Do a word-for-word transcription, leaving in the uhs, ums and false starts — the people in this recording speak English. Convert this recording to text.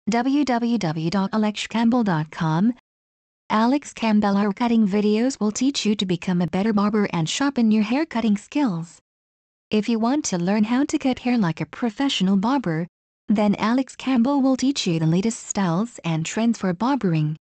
w w w dot alex campbell dot com. Alex Campbell hair cutting videos will teach you to become a better barber and sharpen your hair cutting skills. If you want to learn how to cut hair like a professional barber, then Alex Campbell will teach you the latest styles and trends for barbering.